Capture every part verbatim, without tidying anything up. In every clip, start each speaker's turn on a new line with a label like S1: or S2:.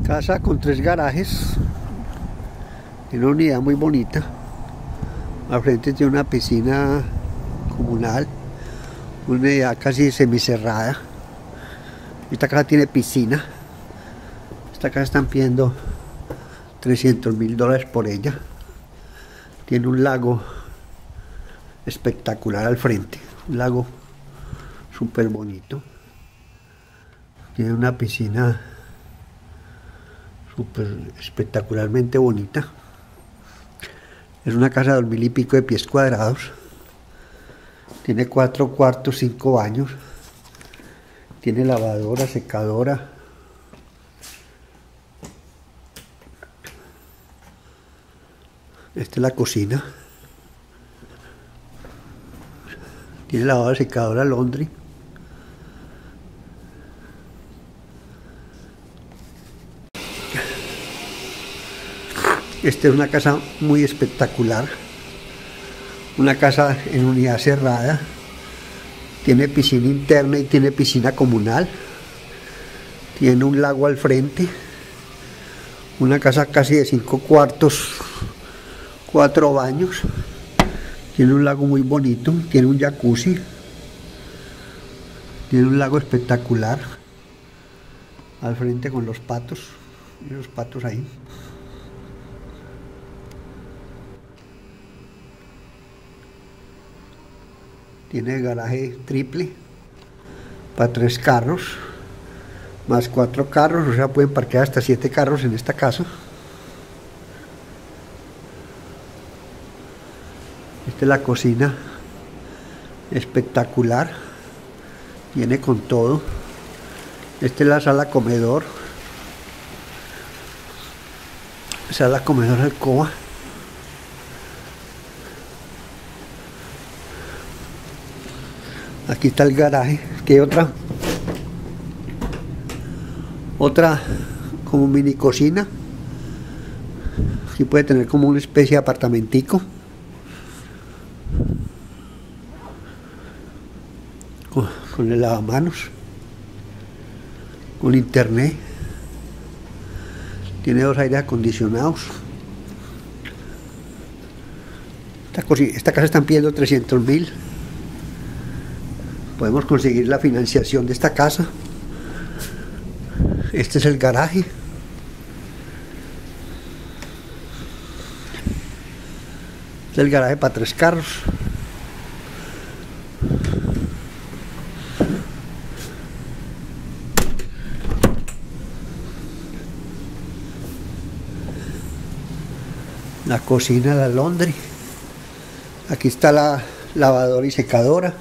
S1: Casa con tres garajes, en una unidad muy bonita. Al frente tiene una piscina comunal, una unidad casi semicerrada. Esta casa tiene piscina. Esta casa están pidiendo trescientos mil dólares por ella. Tiene un lago espectacular al frente, un lago súper bonito. Tiene una piscina súper espectacularmente bonita. Es una casa de dos mil y pico de pies cuadrados. Tiene cuatro cuartos, cinco baños. Tiene lavadora, secadora. Esta es la cocina. Tiene lavadora, secadora, laundry. Esta es una casa muy espectacular. Una casa en unidad cerrada. Tiene piscina interna y tiene piscina comunal. Tiene un lago al frente. Una casa casi de cinco cuartos, cuatro baños. Tiene un lago muy bonito. Tiene un jacuzzi. Tiene un lago espectacular. Al frente con los patos. Y los patos ahí. Tiene garaje triple para tres carros, más cuatro carros, o sea, pueden parquear hasta siete carros en esta casa. Esta es la cocina, espectacular, viene con todo. Esta es la sala comedor, sala comedor alcoba. Aquí está el garaje, que hay otra, otra como mini cocina. Aquí puede tener como una especie de apartamentico. Con, con el lavamanos, con internet. Tiene dos aires acondicionados. Esta, esta casa están pidiendo trescientos mil. Podemos conseguir la financiación de esta casa. Este es el garaje. Este es el garaje para tres carros. La cocina, la laundry. Aquí está la lavadora y secadora.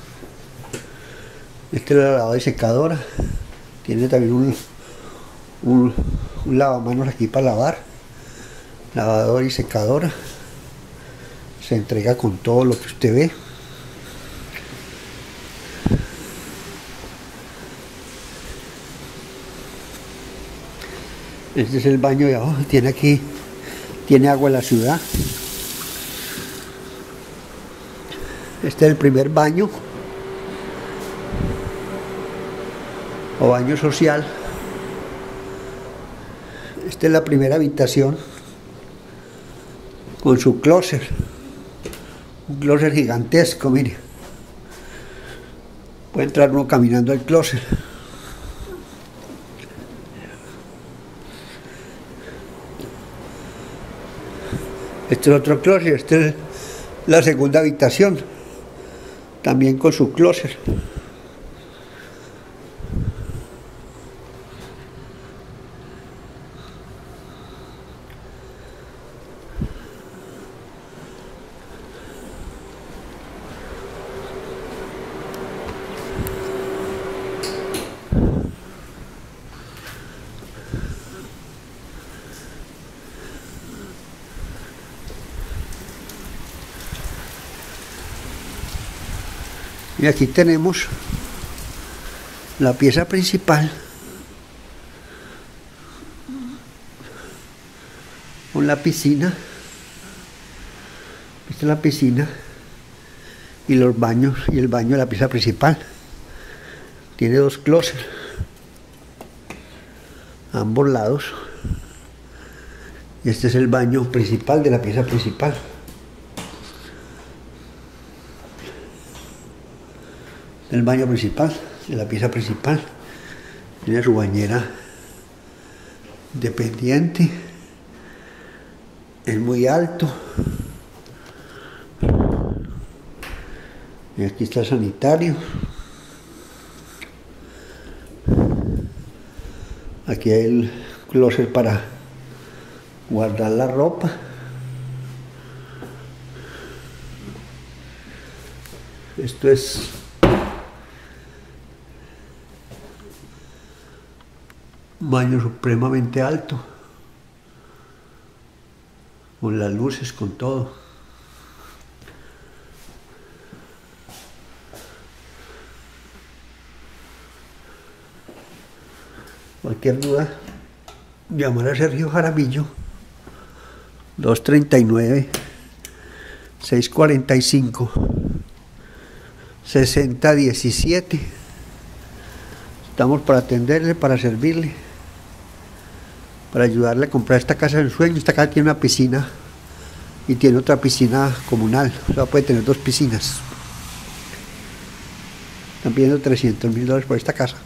S1: Esta es la lavadora y secadora. Tiene también un, un, un lavamanos aquí para lavar. Lavadora y secadora. Se entrega con todo lo que usted ve. Este es el baño de abajo. Tiene aquí, tiene agua en la ciudad. Este es el primer baño. O baño social. Esta es la primera habitación con su closet, un closet gigantesco, mire. Puede entrar uno caminando al closet. Este es otro closet. Esta es la segunda habitación, también con su closet. Y aquí tenemos la pieza principal con la piscina. Esta es la piscina y los baños, y el baño de la pieza principal. Tiene dos closets a ambos lados. Este es el baño principal de la pieza principal. El baño principal de la pieza principal. Tiene su bañera independiente. Es muy alto. Y aquí está el sanitario. Aquí hay el closet para guardar la ropa. Esto es un baño supremamente alto, con las luces, con todo. Cualquier duda, llamar a Sergio Jaramillo, dos treinta y nueve, seiscientos cuarenta y cinco, sesenta diecisiete. Estamos para atenderle, para servirle, para ayudarle a comprar esta casa del sueño. Esta casa tiene una piscina y tiene otra piscina comunal, o sea, puede tener dos piscinas. Están pidiendo trescientos mil dólares por esta casa,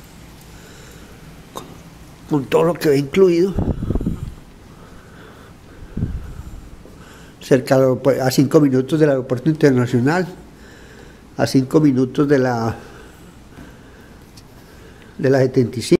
S1: con todo lo que va incluido, cerca a cinco minutos del aeropuerto internacional, a cinco minutos de la de la setenta y cinco.